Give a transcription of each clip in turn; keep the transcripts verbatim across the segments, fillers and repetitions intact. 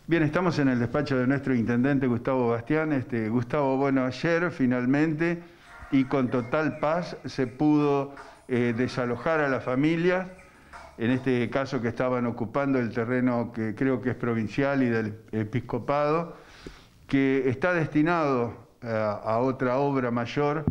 Bien, estamos en el despacho de nuestro intendente Gustavo Bastián. Este, Gustavo, bueno, ayer finalmente y con total paz se pudo eh, desalojar a las familias, en este caso que estaban ocupando el terreno que creo que es provincial y del episcopado, que está destinado a, a otra obra mayor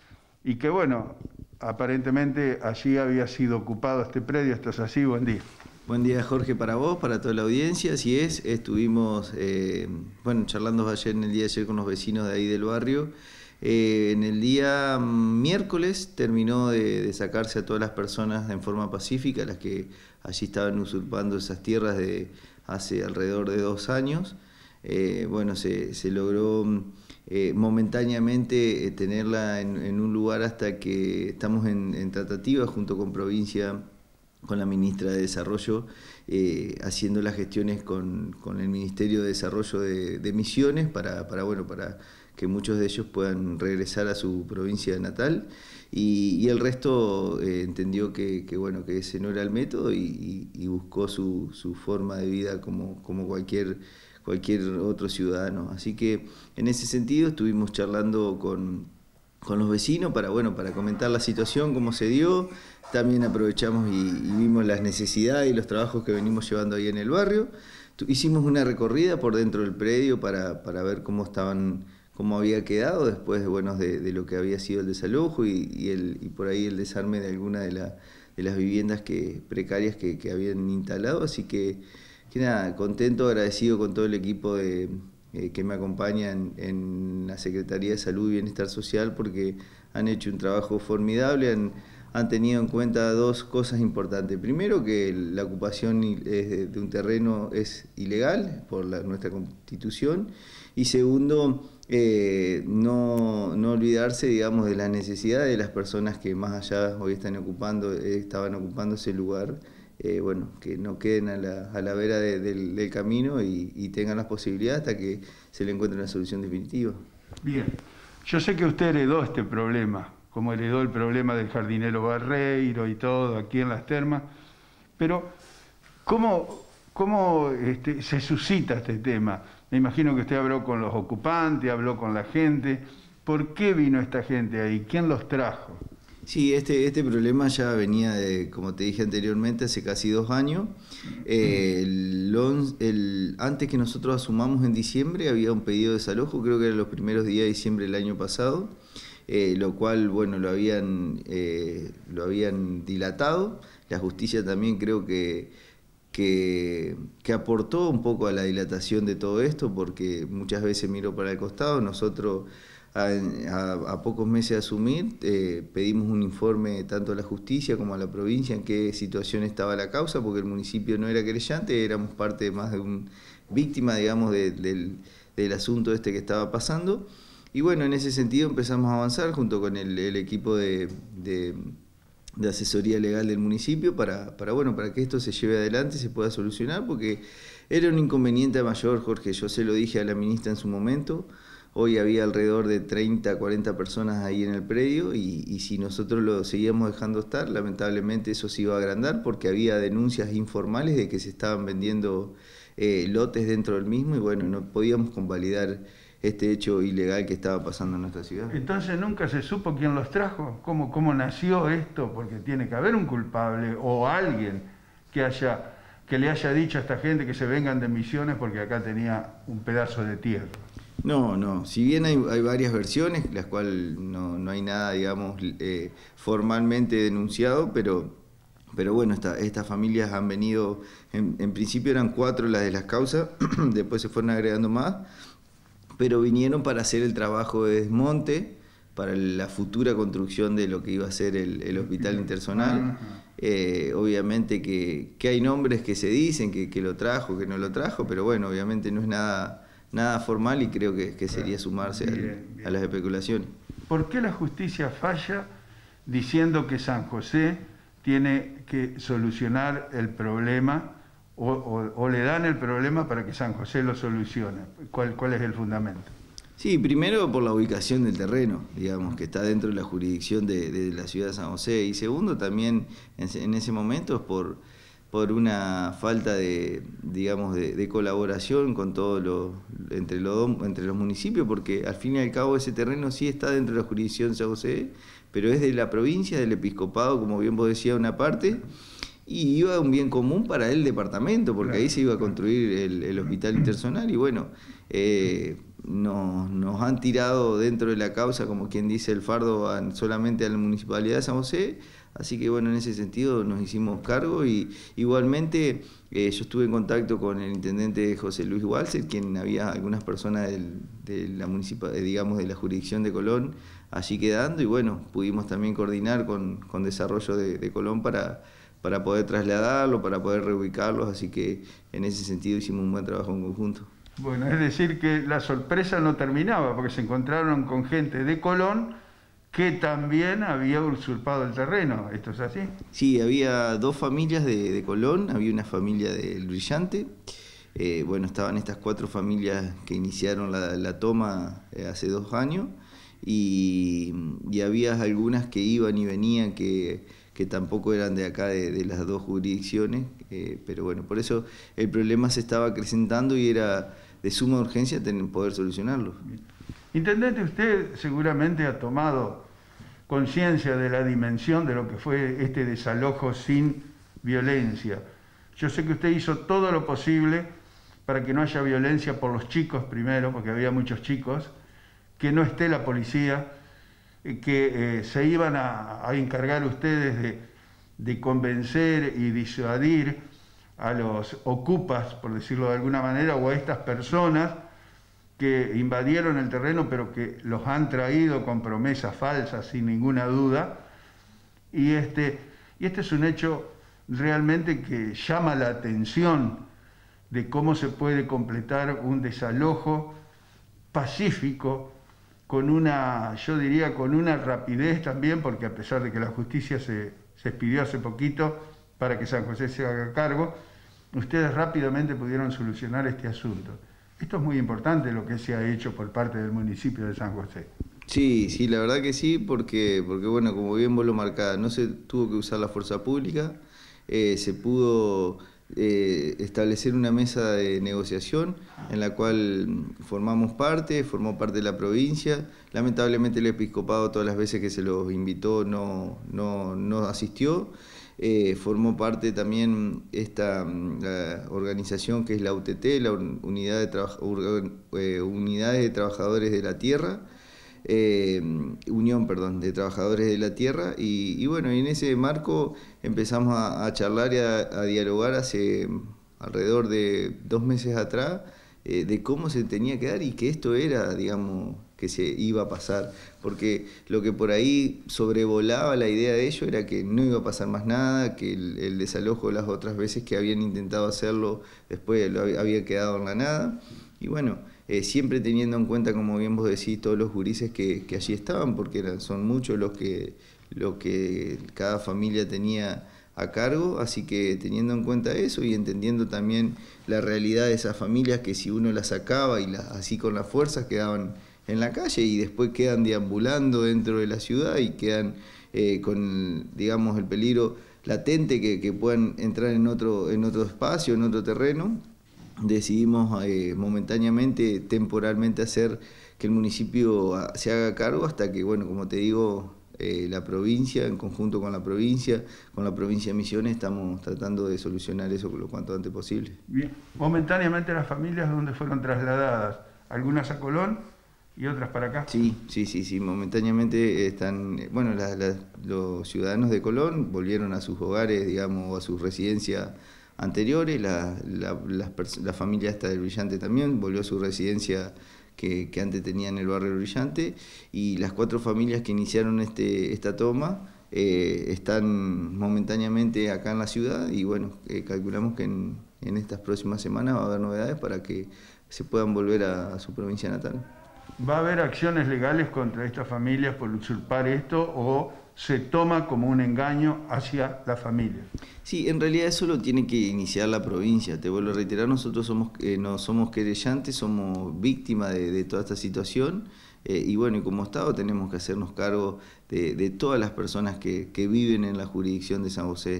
y que, bueno, aparentemente allí había sido ocupado este predio. ¿Esto es así? Buen día. Buen día, Jorge, para vos, para toda la audiencia. Así es, estuvimos eh, bueno, charlando ayer en el día de ayer con los vecinos de ahí del barrio. Eh, en el día miércoles terminó de, de sacarse a todas las personas en forma pacífica, las que allí estaban usurpando esas tierras de hace alrededor de dos años. Eh, bueno, se, se logró eh, momentáneamente eh, tenerla en, en un lugar hasta que estamos en, en tratativa junto con provincia, con la ministra de Desarrollo, eh, haciendo las gestiones con, con el Ministerio de Desarrollo de, de Misiones para, para, bueno, para que muchos de ellos puedan regresar a su provincia natal, y, y el resto eh, entendió que, que, bueno, que ese no era el método y, y, y buscó su, su forma de vida como, como cualquier, cualquier otro ciudadano. Así que en ese sentido estuvimos charlando con, con los vecinos para, bueno, para comentar la situación, cómo se dio. También aprovechamos y, y vimos las necesidades y los trabajos que venimos llevando ahí en el barrio. Hicimos una recorrida por dentro del predio para, para ver cómo estaban, cómo había quedado después, bueno, de, de lo que había sido el desalojo y, y, el, y por ahí el desarme de alguna de, la, de las viviendas que, precarias que, que habían instalado. Así que, que nada, contento, agradecido con todo el equipo de, eh, que me acompaña en, en la Secretaría de Salud y Bienestar Social, porque han hecho un trabajo formidable. Han, han tenido en cuenta dos cosas importantes. Primero, que la ocupación de un terreno es ilegal por la, nuestra Constitución. Y segundo, eh, no, no olvidarse, digamos, de la necesidad de las personas que más allá hoy están ocupando, eh, estaban ocupando ese lugar, eh, bueno, que no queden a la, a la vera de, del, del camino y, y tengan las posibilidades hasta que se le encuentre una solución definitiva. Bien, yo sé que usted heredó este problema, como heredó el problema del jardinero Barreiro y todo aquí en Las Termas, pero ¿cómo, cómo este, se suscita este tema? Me imagino que usted habló con los ocupantes, habló con la gente. ¿Por qué vino esta gente ahí? ¿Quién los trajo? Sí, este, este problema ya venía, de, como te dije anteriormente, hace casi dos años. Eh, el, el, antes que nosotros asumamos en diciembre había un pedido de desalojo, creo que eran los primeros días de diciembre del año pasado. Eh, lo cual, bueno, lo habían, eh, lo habían dilatado. La justicia también creo que, que, que aportó un poco a la dilatación de todo esto, porque muchas veces miró para el costado. Nosotros, a, a, a pocos meses de asumir, eh, pedimos un informe tanto a la justicia como a la provincia en qué situación estaba la causa, porque el municipio no era querellante, éramos parte más de un víctima, digamos, de, del, del asunto este que estaba pasando. Y bueno, en ese sentido empezamos a avanzar junto con el, el equipo de, de, de asesoría legal del municipio para, para, bueno, para que esto se lleve adelante y se pueda solucionar, porque era un inconveniente mayor, Jorge. Yo se lo dije a la ministra en su momento. Hoy había alrededor de treinta, cuarenta personas ahí en el predio y, y si nosotros lo seguíamos dejando estar, lamentablemente eso se iba a agrandar, porque había denuncias informales de que se estaban vendiendo eh, lotes dentro del mismo y bueno, no podíamos convalidar este hecho ilegal que estaba pasando en nuestra ciudad. Entonces nunca se supo quién los trajo, cómo, cómo nació esto, porque tiene que haber un culpable o alguien que, haya, que le haya dicho a esta gente que se vengan de Misiones porque acá tenía un pedazo de tierra. No, no, si bien hay, hay varias versiones, las cuales no, no hay nada, digamos, eh, formalmente denunciado, pero, pero bueno, esta, estas familias han venido, en, en principio eran cuatro las de las causas, después se fueron agregando más, pero vinieron para hacer el trabajo de desmonte, para la futura construcción de lo que iba a ser el, el hospital interzonal. Eh, obviamente que, que hay nombres que se dicen, que, que lo trajo, que no lo trajo, pero bueno, obviamente no es nada, nada formal y creo que, que sería sumarse bien, al, bien. a las especulaciones. ¿Por qué la justicia falla diciendo que San José tiene que solucionar el problema? O, o, o le dan el problema para que San José lo solucione. ¿Cuál, cuál es el fundamento? Sí, primero por la ubicación del terreno, digamos, que está dentro de la jurisdicción de, de la ciudad de San José, y segundo también en, en ese momento es por, por una falta de, digamos, de, de colaboración con todo lo, entre, los, entre los municipios, porque al fin y al cabo ese terreno sí está dentro de la jurisdicción de San José, pero es de la provincia, del episcopado, como bien vos decías, una parte, y iba a un bien común para el departamento, porque ahí se iba a construir el, el hospital interzonal, y bueno, eh, nos, nos han tirado dentro de la causa, como quien dice, el fardo a, solamente a la Municipalidad de San José. Así que bueno, en ese sentido nos hicimos cargo y igualmente eh, yo estuve en contacto con el intendente José Luis Walser, quien había algunas personas del, de la municipal, digamos de la jurisdicción de Colón allí quedando, y bueno, pudimos también coordinar con, con desarrollo de, de Colón para, para poder trasladarlo, para poder reubicarlos, así que en ese sentido hicimos un buen trabajo en conjunto. Bueno, es decir que la sorpresa no terminaba, porque se encontraron con gente de Colón que también había usurpado el terreno. ¿Esto es así? Sí, había dos familias de, de Colón, había una familia del Brillante. Eh, bueno, estaban estas cuatro familias que iniciaron la, la toma eh, hace dos años y, y había algunas que iban y venían que, que tampoco eran de acá, de, de las dos jurisdicciones, eh, pero bueno, por eso el problema se estaba acrecentando y era de suma urgencia tener, poder solucionarlo. Intendente, usted seguramente ha tomado conciencia de la dimensión de lo que fue este desalojo sin violencia. Yo sé que usted hizo todo lo posible para que no haya violencia por los chicos primero, porque había muchos chicos, que no esté la policía, que eh, se iban a, a encargar ustedes de, de convencer y disuadir a los ocupas, por decirlo de alguna manera, o a estas personas que invadieron el terreno, pero que los han traído con promesas falsas, sin ninguna duda. Y este, y este es un hecho realmente que llama la atención de cómo se puede completar un desalojo pacífico, con una, yo diría, con una rapidez también, porque a pesar de que la justicia se, se expidió hace poquito para que San José se haga cargo, ustedes rápidamente pudieron solucionar este asunto. Esto es muy importante lo que se ha hecho por parte del municipio de San José. Sí, sí, la verdad que sí, porque, porque bueno, como bien vos lo marcás, no se tuvo que usar la fuerza pública, eh, se pudo eh, establecer una mesa de negociación en la cual formamos parte, formó parte de la provincia. Lamentablemente el episcopado todas las veces que se los invitó no, no, no asistió. Eh, formó parte también esta la organización que es la U T T, la Unidad de, Traba, eh, Unidades de Trabajadores de la Tierra, eh, Unión, perdón, de Trabajadores de la Tierra, y, y bueno, en ese marco empezamos a, a charlar y a, a dialogar hace alrededor de dos meses atrás eh, de cómo se tenía que dar y que esto era, digamos, que se iba a pasar, porque lo que por ahí sobrevolaba la idea de ello era que no iba a pasar más nada, que el, el desalojo las otras veces que habían intentado hacerlo después lo había, había quedado en la nada, y bueno, eh, siempre teniendo en cuenta, como bien vos decís, todos los gurises que, que allí estaban, porque eran, son muchos los que, los que cada familia tenía a cargo, así que teniendo en cuenta eso y entendiendo también la realidad de esas familias que si uno las sacaba y las, así con las fuerzas quedaban en la calle y después quedan deambulando dentro de la ciudad y quedan eh, con, digamos, el peligro latente que, que puedan entrar en otro, en otro espacio, en otro terreno, decidimos eh, momentáneamente, temporalmente hacer que el municipio se haga cargo hasta que, bueno, como te digo, eh, la provincia, en conjunto con la provincia, con la provincia de Misiones, estamos tratando de solucionar eso lo cuanto antes posible. Bien, momentáneamente las familias, ¿dónde fueron trasladadas? ¿Algunas a Colón y otras para acá? Sí, sí, sí, sí, momentáneamente están, bueno, la, la, los ciudadanos de Colón volvieron a sus hogares, digamos, a sus residencias anteriores, la, la, la, la familia esta del Brillante también volvió a su residencia que, que antes tenía en el barrio Brillante, y las cuatro familias que iniciaron este, esta toma eh, están momentáneamente acá en la ciudad, y bueno, eh, calculamos que en, en estas próximas semanas va a haber novedades para que se puedan volver a, a su provincia natal. ¿Va a haber acciones legales contra estas familias por usurpar esto o se toma como un engaño hacia la familia? Sí, en realidad eso lo tiene que iniciar la provincia. Te vuelvo a reiterar, nosotros somos, eh, no somos querellantes, somos víctimas de, de toda esta situación eh, y bueno, y como Estado tenemos que hacernos cargo de, de todas las personas que, que viven en la jurisdicción de San José.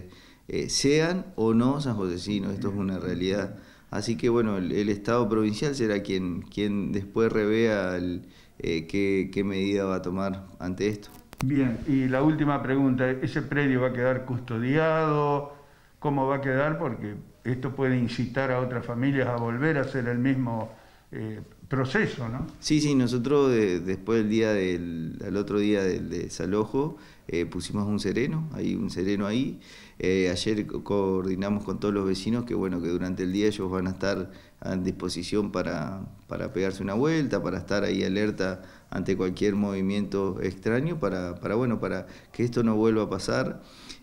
eh, sean o no sanjosecinos, esto es una realidad. Así que bueno, el, el Estado provincial será quien, quien después revea el, eh, qué, qué medida va a tomar ante esto. Bien, y la última pregunta, ¿ese predio va a quedar custodiado? ¿Cómo va a quedar? Porque esto puede incitar a otras familias a volver a hacer el mismo eh, proceso, ¿no? Sí, sí, nosotros de, después del día del al otro día del desalojo eh, pusimos un sereno, hay un sereno ahí. Eh, ayer co coordinamos con todos los vecinos que bueno que durante el día ellos van a estar a disposición para, para pegarse una vuelta, para estar ahí alerta ante cualquier movimiento extraño, para, para, bueno, para que esto no vuelva a pasar.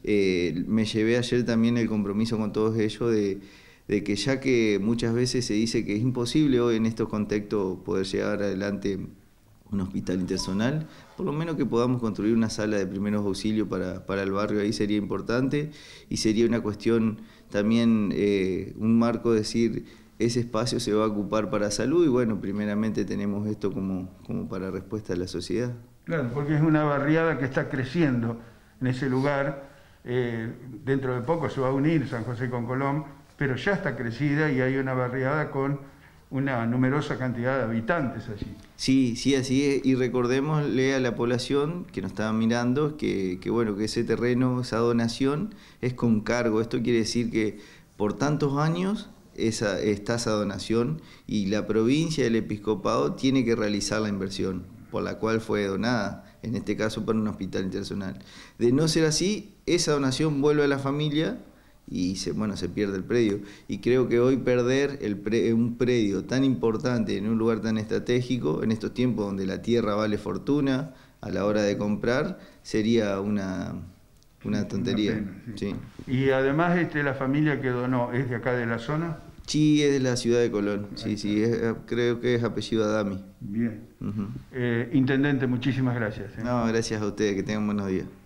Eh, me llevé ayer también el compromiso con todos ellos de de que ya que muchas veces se dice que es imposible hoy en estos contextos poder llevar adelante un hospital interzonal, por lo menos que podamos construir una sala de primeros auxilios para, para el barrio, ahí sería importante, y sería una cuestión también, eh, un marco, decir, ese espacio se va a ocupar para salud, y bueno, primeramente tenemos esto como, como para respuesta a la sociedad. Claro, porque es una barriada que está creciendo en ese lugar, eh, dentro de poco se va a unir San José con Colón, pero ya está crecida y hay una barriada con una numerosa cantidad de habitantes allí. Sí, sí, así es, y recordémosle a la población que nos estaba mirando que, que, bueno, que ese terreno, esa donación es con cargo. Esto quiere decir que por tantos años esa, está esa donación y la provincia del episcopado tiene que realizar la inversión por la cual fue donada, en este caso para un hospital interzonal. De no ser así, esa donación vuelve a la familia y se, bueno, se pierde el predio. Y creo que hoy perder el pre, un predio tan importante en un lugar tan estratégico, en estos tiempos donde la tierra vale fortuna a la hora de comprar, sería una, una tontería. Una pena, sí. Sí. Y además este, la familia que donó, ¿es de acá de la zona? Sí, es de la ciudad de Colón. Sí, sí, es, creo que es apellido Adami. Bien. Uh-huh. eh, Intendente, muchísimas gracias. ¿eh? No, gracias a ustedes, que tengan buenos días.